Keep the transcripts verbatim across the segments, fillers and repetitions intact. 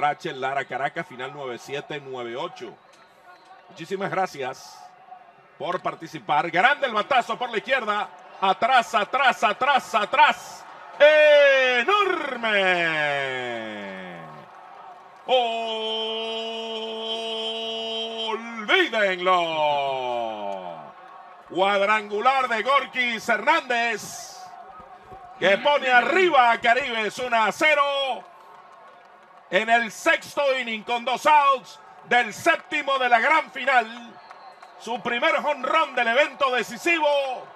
Rachel Lara Caracas, final nueve siete nueve ocho. Muchísimas gracias por participar. Grande el batazo por la izquierda. Atrás, atrás, atrás, atrás. ¡Enorme! ¡Olvídenlo! Cuadrangular de Gorkis Hernández, que pone arriba a Caribes uno a cero en el sexto inning con dos outs del séptimo de la gran final. Su primer jonrón del evento decisivo.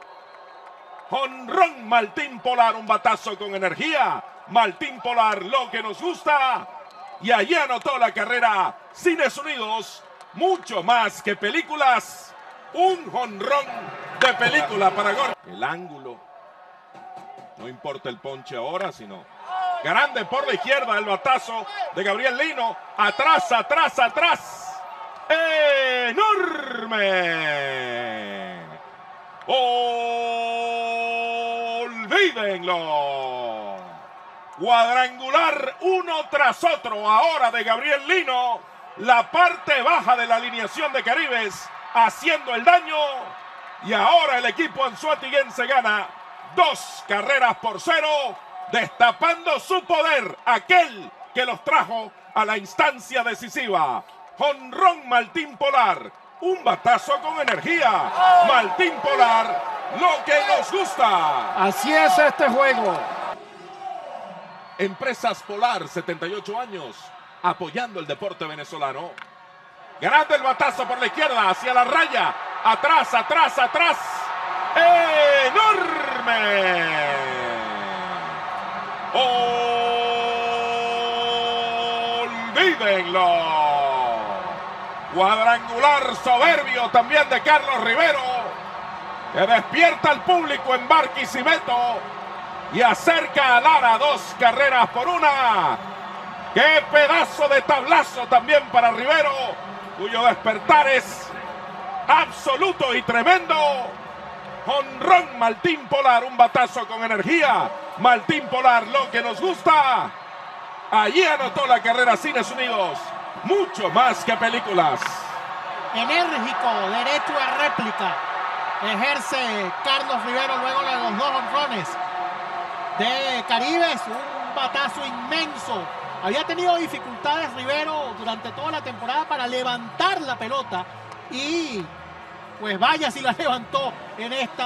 Jonrón Martín Polar, un batazo con energía. Martín Polar, lo que nos gusta. Y allí anotó la carrera Cines Unidos, mucho más que películas. Un jonrón de película para Gorkis. El ángulo, no importa el ponche ahora, sino grande por la izquierda el batazo de Gabriel Lino. Atrás, atrás, atrás. ¡Enorme! ¡Olvídenlo! Cuadrangular uno tras otro ahora de Gabriel Lino. La parte baja de la alineación de Caribes haciendo el daño. Y ahora el equipo anzoatiguense gana dos carreras por cero, destapando su poder, aquel que los trajo a la instancia decisiva. Jonrón Martín Polar, un batazo con energía. Martín Polar, lo que nos gusta. Así es este juego. Empresas Polar, setenta y ocho años, apoyando el deporte venezolano. Grande el batazo por la izquierda, hacia la raya. Atrás, atrás, atrás. ¡Enorme! ¡Olvídenlo! Cuadrangular soberbio también de Carlos Rivero, que despierta al público en Barquisimeto y acerca a Lara dos carreras por una. ¡Qué pedazo de tablazo también para Rivero, cuyo despertar es absoluto y tremendo! Jonrón Martín Polar, un batazo con energía. Martín Polar, lo que nos gusta. Allí anotó la carrera Cines Unidos, mucho más que películas. Enérgico, derecho a réplica ejerce Carlos Rivero luego de los dos jonrones de Caribes. Un batazo inmenso. Había tenido dificultades Rivero durante toda la temporada para levantar la pelota y pues vaya si la levantó en esta.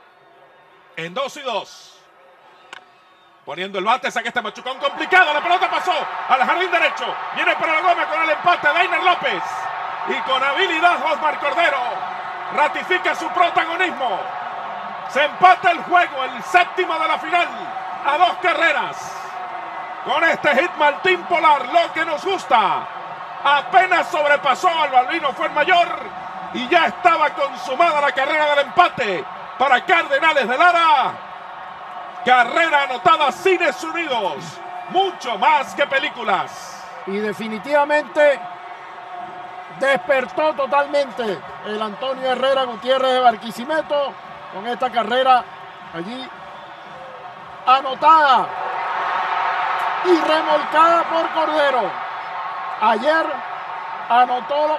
En dos y dos. Poniendo el bate, saca este machucón complicado. La pelota pasó al jardín derecho. Viene para la goma con el empate de Einer López. Y con habilidad Osmar Cordero ratifica su protagonismo. Se empata el juego, el séptimo de la final, a dos carreras. Con este hit Martín Polar, lo que nos gusta. Apenas sobrepasó al Balbino Fuenmayor y ya estaba consumada la carrera del empate para Cardenales de Lara. Carrera anotada Cines Unidos, mucho más que películas. Y definitivamente despertó totalmente el Antonio Herrera Gutiérrez de Barquisimeto con esta carrera allí anotada y remolcada por Cordero. Ayer anotó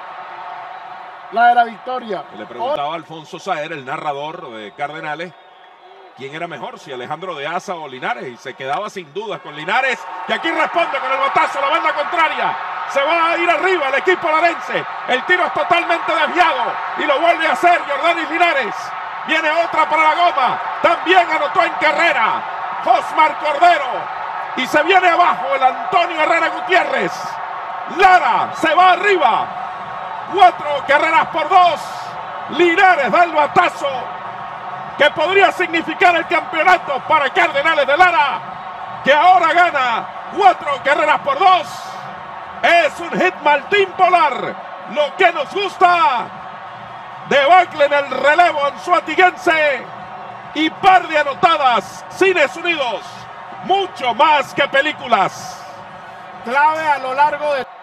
la de la victoria. Le preguntaba a Alfonso Saer, el narrador de Cardenales, quién era mejor, si Alejandro de Asa o Linares, y se quedaba sin dudas con Linares, que aquí responde con el batazo a la banda contraria. Se va a ir arriba el equipo larense. El tiro es totalmente desviado y lo vuelve a hacer Jordanis Linares. Viene otra para la goma. También anotó en carrera Osmar Cordero. Y se viene abajo el Antonio Herrera Gutiérrez. Lara se va arriba. Cuatro carreras por dos. Linares da el batazo que podría significar el campeonato para Cardenales de Lara, que ahora gana cuatro carreras por dos. Es un hit Martín Polar, lo que nos gusta. Debacle en el relevo anzoatiguense y par de anotadas Cines Unidos, mucho más que películas. Clave a lo largo de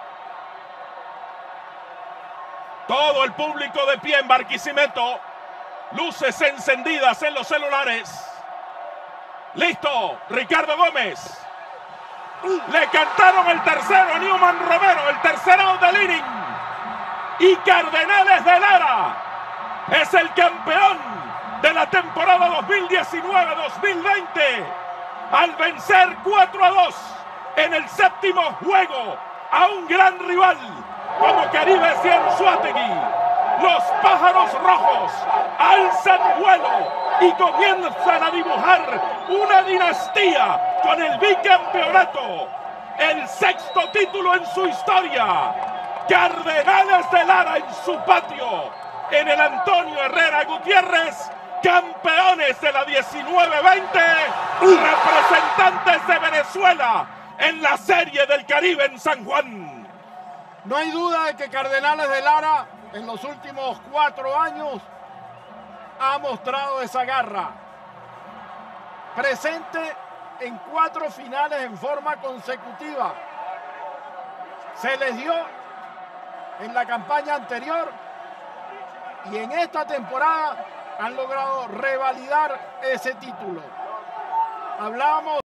todo el público de pie en Barquisimeto. Luces encendidas en los celulares. Listo, Ricardo Gómez. Le cantaron el tercero a Newman. Esteban Romero, el tercer out del inning. Y Cardenales de Lara es el campeón de la temporada dos mil diecinueve dos mil veinte al vencer cuatro a dos en el séptimo juego a un gran rival como Caribe Cianzuategui. Los Pájaros Rojos alzan vuelo y comienzan a dibujar una dinastía con el bicampeonato, el sexto título en su historia. Cardenales de Lara en su patio, en el Antonio Herrera Gutiérrez, campeones de la diecinueve veinte, representantes de Venezuela en la Serie del Caribe en San Juan. No hay duda de que Cardenales de Lara en los últimos cuatro años ha mostrado esa garra. Presente en cuatro finales en forma consecutiva. Se les dio en la campaña anterior y en esta temporada han logrado revalidar ese título. Hablábamos